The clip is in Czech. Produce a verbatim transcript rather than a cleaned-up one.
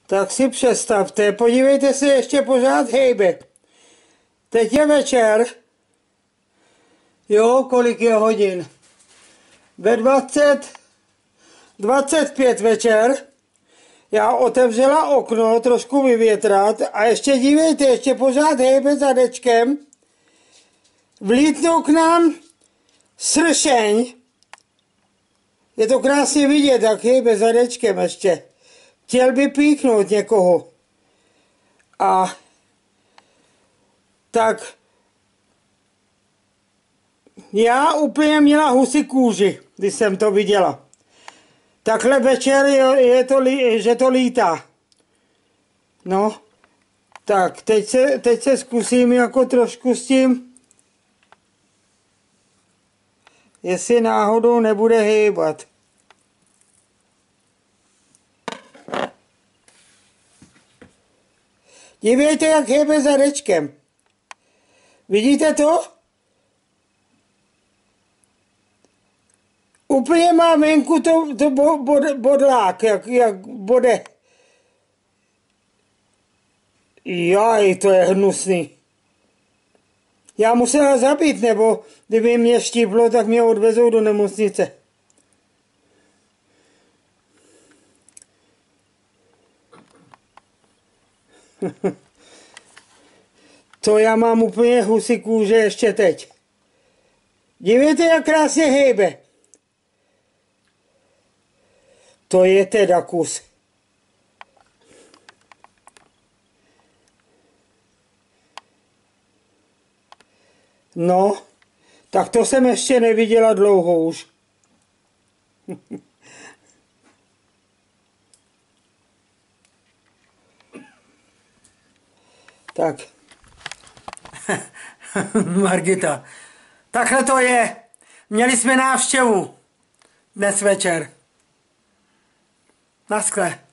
Tak si představte, podívejte se, ještě pořád hejbe. Teď je večer. Jo, kolik je hodin? Ve dvacet, dvacet pět večer. Já otevřela okno, trošku vyvětrat a ještě dívejte, ještě pořád hejbe zadečkem. Vlítnou k nám sršeň. Je to krásně vidět, jak hejbe zadečkem ještě. Chtěl by píknout někoho. A tak já úplně měla husí kůži, když jsem to viděla. Takhle večer je, je to, že to lítá. No, tak teď se, teď se zkusím jako trošku s tím, jestli náhodou nebude hýbat. Dívejte, jak hýbe zadečkem. Vidíte to? Úplně má venku to, to bod, bodlák, jak, jak bode. Jaj, to je hnusný. Já musela zabít, nebo kdyby mě štíplo, tak mě odvezou do nemocnice. To já mám úplně husí kůže ještě teď. Dívejte, jak krásně hejbe. To je teda kus. No, tak to jsem ještě neviděla dlouho už. Tak. Margita. Takhle to je. Měli jsme návštěvu dnes večer. Naschle.